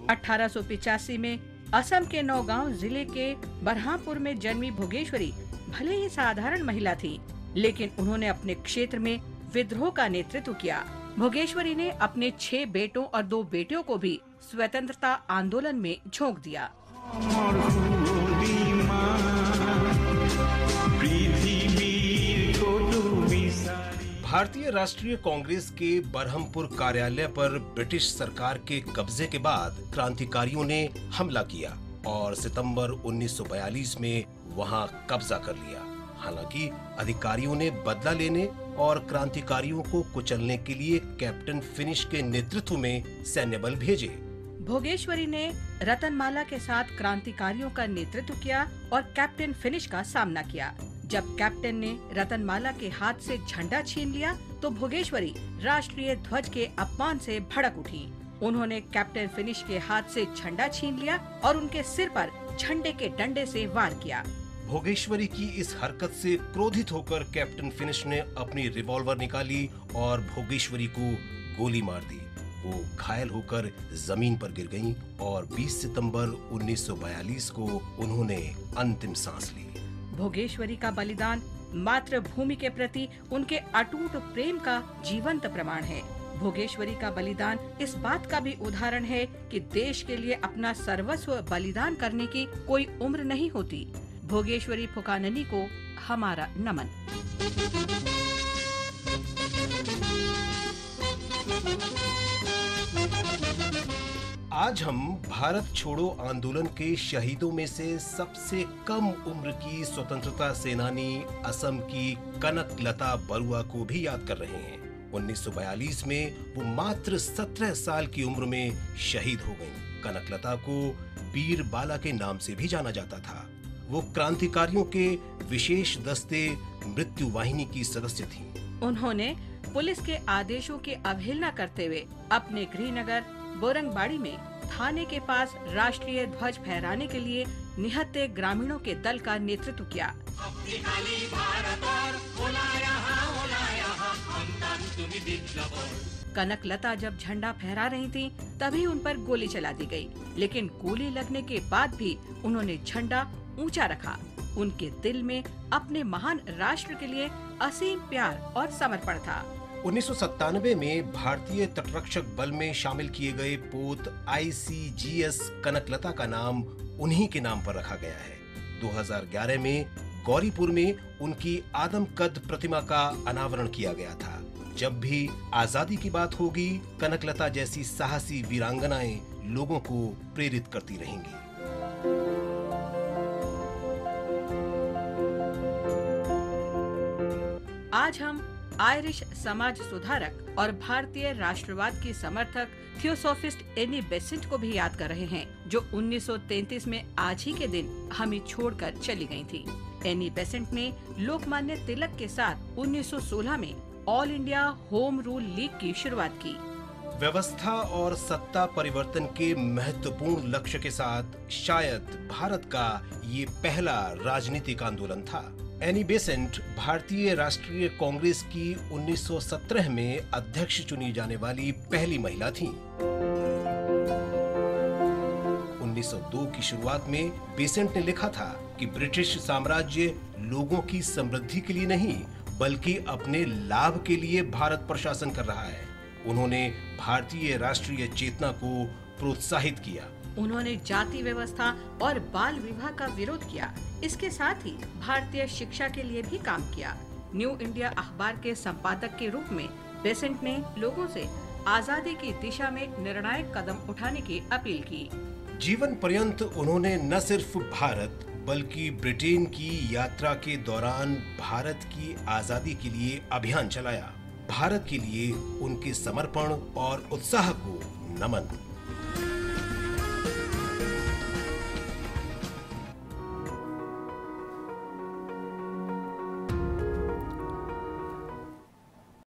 1885 में असम के नौगांव जिले के बरहामपुर में जन्मी भोगेश्वरी भले ही साधारण महिला थी, लेकिन उन्होंने अपने क्षेत्र में विद्रोह का नेतृत्व किया। भोगेश्वरी ने अपने 6 बेटों और 2 बेटियों को भी स्वतंत्रता आंदोलन में झोंक दिया। भारतीय राष्ट्रीय कांग्रेस के बरहमपुर कार्यालय पर ब्रिटिश सरकार के कब्जे के बाद क्रांतिकारियों ने हमला किया और सितंबर 1942 में वहां कब्जा कर लिया। हालांकि अधिकारियों ने बदला लेने और क्रांतिकारियों को कुचलने के लिए कैप्टन फिनिश के नेतृत्व में सैन्य बल भेजे। भोगेश्वरी ने रतनमाला के साथ क्रांतिकारियों का नेतृत्व किया और कैप्टन फिनिश का सामना किया। जब कैप्टन ने रतनमाला के हाथ से झंडा छीन लिया तो भोगेश्वरी राष्ट्रीय ध्वज के अपमान से भड़क उठी। उन्होंने कैप्टन फिनिश के हाथ से झंडा छीन लिया और उनके सिर पर झंडे के डंडे से वार किया। भोगेश्वरी की इस हरकत से क्रोधित होकर कैप्टन फिनिश ने अपनी रिवॉल्वर निकाली और भोगेश्वरी को गोली मार दी। वो घायल होकर जमीन पर गिर गईं और 20 सितंबर 1942 को उन्होंने अंतिम सांस ली। भोगेश्वरी का बलिदान मातृभूमि के प्रति उनके अटूट प्रेम का जीवंत प्रमाण है। भोगेश्वरी का बलिदान इस बात का भी उदाहरण है कि देश के लिए अपना सर्वस्व बलिदान करने की कोई उम्र नहीं होती। भोगेश्वरी फुकाननी को हमारा नमन। आज हम भारत छोड़ो आंदोलन के शहीदों में से सबसे कम उम्र की स्वतंत्रता सेनानी असम की कनकलता बरुआ को भी याद कर रहे हैं। 1942 में वो मात्र 17 साल की उम्र में शहीद हो गईं। कनकलता को वीर बाला के नाम से भी जाना जाता था। वो क्रांतिकारियों के विशेष दस्ते मृत्यु वाहिनी की सदस्य थीं। उन्होंने पुलिस के आदेशों की अवहेलना करते हुए अपने गृहनगर बोरंगबाड़ी में थाने के पास राष्ट्रीय ध्वज फहराने के लिए निहत्थे ग्रामीणों के दल का नेतृत्व किया। कनकलता जब झंडा फहरा रही थीं, तभी उन पर गोली चला दी गई, लेकिन गोली लगने के बाद भी उन्होंने झंडा ऊंचा रखा। उनके दिल में अपने महान राष्ट्र के लिए असीम प्यार और समर्पण था। 1997 में भारतीय तटरक्षक बल में शामिल किए गए पोत ICGS कनकलता का नाम उन्हीं के नाम पर रखा गया है। 2011 में गौरीपुर में उनकी आदमकद प्रतिमा का अनावरण किया गया था। जब भी आजादी की बात होगी, कनकलता जैसी साहसी वीरांगनाएं लोगों को प्रेरित करती रहेंगी। आज हम आयरिश समाज सुधारक और भारतीय राष्ट्रवाद की समर्थक थियोसोफिस्ट एनी बेसेंट को भी याद कर रहे हैं, जो 1933 में आज ही के दिन हमें छोड़कर चली गई थी। एनी बेसेंट ने लोकमान्य तिलक के साथ 1916 में All India Home Rule League की शुरुआत की। व्यवस्था और सत्ता परिवर्तन के महत्वपूर्ण लक्ष्य के साथ शायद भारत का ये पहला राजनीतिक आंदोलन था। एनी बेसेंट भारतीय राष्ट्रीय कांग्रेस की 1917 में अध्यक्ष चुनी जाने वाली पहली महिला थीं। 1902 की शुरुआत में बेसेंट ने लिखा था कि ब्रिटिश साम्राज्य लोगों की समृद्धि के लिए नहीं, बल्कि अपने लाभ के लिए भारत पर शासन कर रहा है। उन्होंने भारतीय राष्ट्रीय चेतना को प्रोत्साहित किया। उन्होंने जाति व्यवस्था और बाल विवाह का विरोध किया। इसके साथ ही भारतीय शिक्षा के लिए भी काम किया। न्यू इंडिया अखबार के संपादक के रूप में बेसेंट ने लोगों से आजादी की दिशा में निर्णायक कदम उठाने की अपील की। जीवन पर्यंत उन्होंने न सिर्फ भारत बल्कि ब्रिटेन की यात्रा के दौरान भारत की आजादी के लिए अभियान चलाया। भारत के लिए उनके समर्पण और उत्साह को नमन।